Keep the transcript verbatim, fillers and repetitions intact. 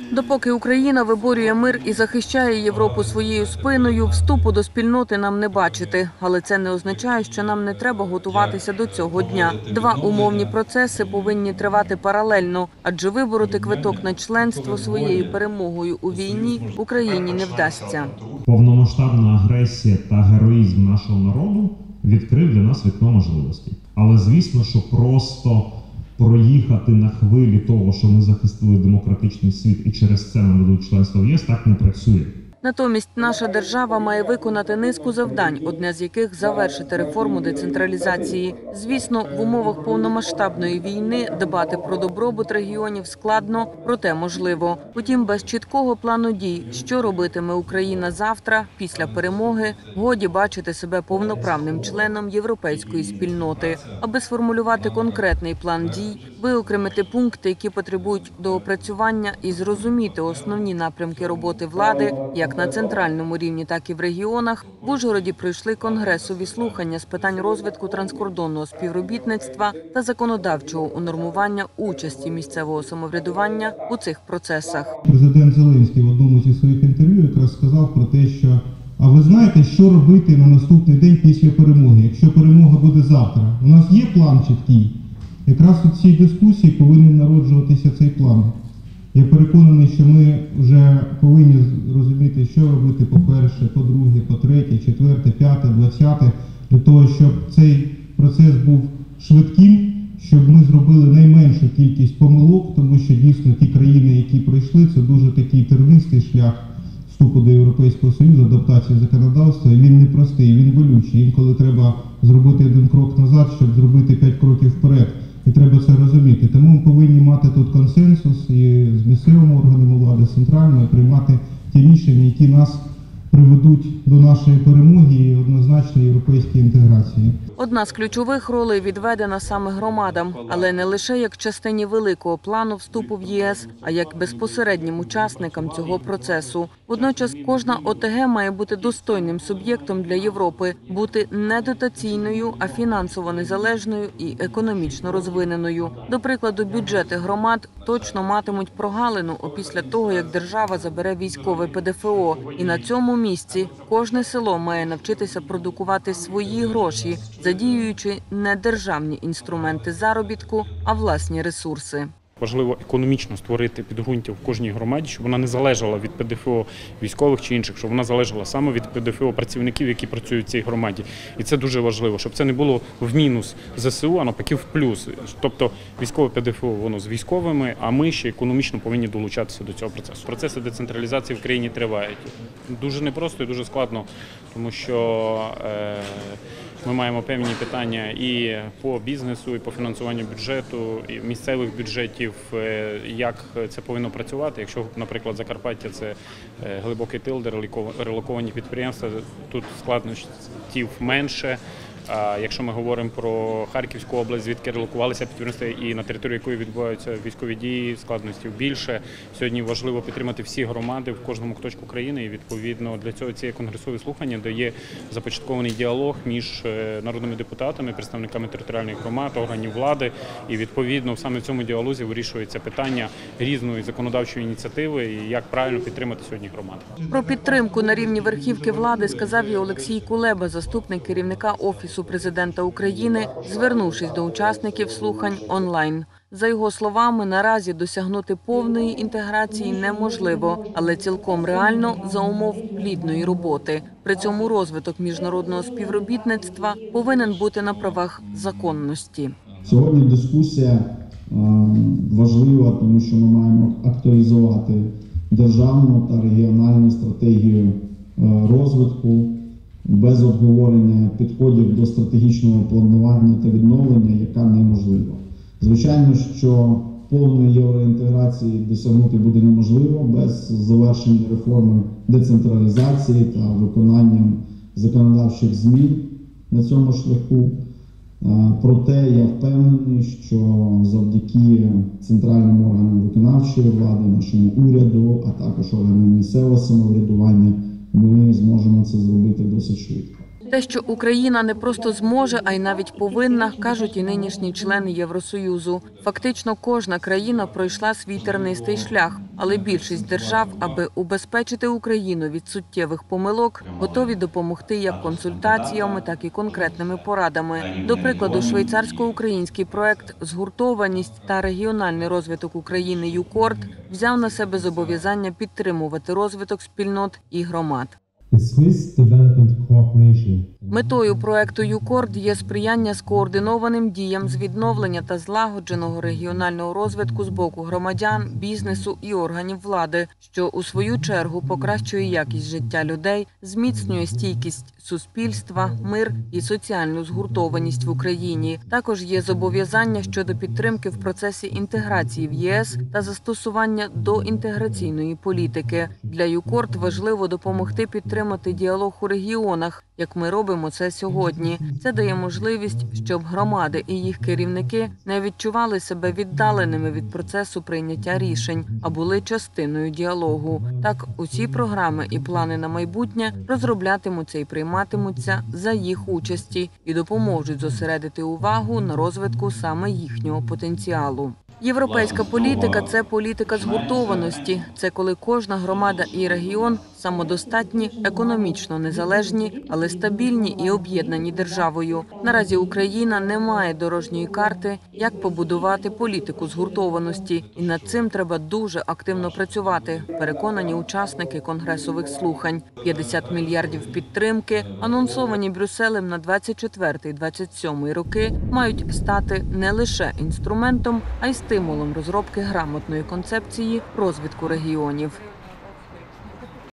Допоки Україна виборює мир і захищає Європу своєю спиною, вступу до спільноти нам не бачити. Але це не означає, що нам не треба готуватися до цього дня. Два умовні процеси повинні тривати паралельно, адже вибороти квиток на членство своєю перемогою у війні Україні не вдасться. Повномасштабна агресія та героїзм нашого народу відкрив для нас вікно можливостей. Але звісно, що просто проїхати на хвилі того, що ми захистили демократичний світ і через це нам дадуть членство в ЄС, так не працює. Натомість наша держава має виконати низку завдань, одне з яких – завершити реформу децентралізації. Звісно, в умовах повномасштабної війни дбати про добробут регіонів складно, проте можливо. Утім, без чіткого плану дій, що робитиме Україна завтра, після перемоги, годі бачити себе повноправним членом європейської спільноти. Аби сформулювати конкретний план дій, виокремити пункти, які потребують доопрацювання, і зрозуміти основні напрямки роботи влади, як на центральному рівні, так і в регіонах, в Ужгороді пройшли конгресові слухання з питань розвитку транскордонного співробітництва та законодавчого унормування участі місцевого самоврядування у цих процесах. Президент Зеленський в одному зі своїх інтерв'ю якраз сказав про те, що а ви знаєте, що робити на наступний день після перемоги, якщо перемога буде завтра? У нас є план чіткий? Якраз у цій дискусії повинен народжуватися цей план. Я переконаний, що ми вже повинні розуміти, що робити по-перше, по-друге, по-третє, четверте, п'яте, двадцяте, для того, щоб цей процес був швидким, щоб ми зробили найменшу кількість помилок, тому що дійсно ті країни, які пройшли, це дуже такий тернистий шлях вступу до Європейського Союзу, адаптації законодавства, і він непростий, він болючий. Інколи треба зробити один крок назад, щоб зробити п'ять кроків вперед. І треба це розуміти. Тому ми повинні мати тут консенсус і з місцевими органами влади, центральною, приймати ті рішення, які нас приведуть до нашої перемоги і однозначно європейської інтеграції. Одна з ключових ролей відведена саме громадам, але не лише як частині великого плану вступу в ЄС, а як безпосереднім учасникам цього процесу. Водночас кожна ОТГ має бути достойним суб'єктом для Європи, бути не дотаційною, а фінансово незалежною і економічно розвиненою. До прикладу, бюджети громад точно матимуть прогалину опісля того, як держава забере військове ПДФО. І на цьому місці кожне село має навчитися продукувати свої гроші, задіюючи не державні інструменти заробітку, а власні ресурси. Важливо економічно створити підґрунтя в кожній громаді, щоб вона не залежала від ПДФО військових чи інших, щоб вона залежала саме від ПДФО працівників, які працюють в цій громаді. І це дуже важливо, щоб це не було в мінус ЗСУ, а навпаки в плюс. Тобто військове ПДФО, воно з військовими, а ми ще економічно повинні долучатися до цього процесу. Процеси децентралізації в країні тривають. Дуже непросто і дуже складно, тому що е, ми маємо певні питання і по бізнесу, і по фінансуванню бюджету, і місцевих бюджетів, як це повинно працювати. Якщо, наприклад, Закарпаття – це глибокий тил, де релоковані підприємства, тут складнощів менше. А якщо ми говоримо про Харківську область, звідки релокувалися підприємства і на території якої відбуваються військові дії, складностей більше. Сьогодні важливо підтримати всі громади в кожному куточку країни. І відповідно для цього ці конгресові слухання, де є започаткований діалог між народними депутатами, представниками територіальних громад, органів влади. І відповідно саме в цьому діалозі вирішується питання різної законодавчої ініціативи і як правильно підтримати сьогодні громади. Про підтримку на рівні верхівки влади сказав і Олексій Кулеба, заступник керівника Офісу Президента України, звернувшись до учасників слухань онлайн. За його словами, наразі досягнути повної інтеграції неможливо, але цілком реально за умов плідної роботи. При цьому розвиток міжнародного співробітництва повинен бути на правах законності. Сьогодні дискусія важлива, тому що ми маємо актуалізувати державну та регіональну стратегію розвитку, без обговорення підходів до стратегічного планування та відновлення, яка неможлива. Звичайно, що повної євроінтеграції досягнути буде неможливо без завершення реформи децентралізації та виконанням законодавчих змін на цьому шляху. Проте я впевнений, що завдяки центральним органам виконавчої влади, нашому уряду, а також органам місцевого самоврядування, ми зможемо це зробити досить швидко. Те, що Україна не просто зможе, а й навіть повинна, кажуть і нинішні члени Євросоюзу. Фактично кожна країна пройшла свій тернистий шлях, але більшість держав, аби убезпечити Україну від суттєвих помилок, готові допомогти як консультаціями, так і конкретними порадами. До прикладу, швейцарсько-український проект «Згуртованість та регіональний розвиток України ЮКОРД» взяв на себе зобов'язання підтримувати розвиток спільнот і громад. Метою проекту ЮКОРД є сприяння скоординованим діям з відновлення та злагодженого регіонального розвитку з боку громадян, бізнесу і органів влади, що у свою чергу покращує якість життя людей, зміцнює стійкість суспільства, мир і соціальну згуртованість в Україні. Також є зобов'язання щодо підтримки в процесі інтеграції в ЄС та застосування доінтеграційної політики. Для ЮКОРД важливо допомогти підтримати діалог у регіонах, як ми робимо це сьогодні. Це дає можливість, щоб громади і їх керівники не відчували себе віддаленими від процесу прийняття рішень, а були частиною діалогу. Так, усі програми і плани на майбутнє розроблятимуться і прийматимуться за їх участі і допоможуть зосередити увагу на розвитку саме їхнього потенціалу. Європейська політика – це політика згуртованості. Це коли кожна громада і регіон самодостатні, економічно незалежні, але стабільні і об'єднані державою. Наразі Україна не має дорожньої карти, як побудувати політику згуртованості. І над цим треба дуже активно працювати, переконані учасники конгресових слухань. п'ятдесят мільярдів підтримки, анонсовані Брюсселем на двадцять четвертий - двадцять сьомий роки, мають стати не лише інструментом, а й стимулом розробки грамотної концепції розвитку регіонів.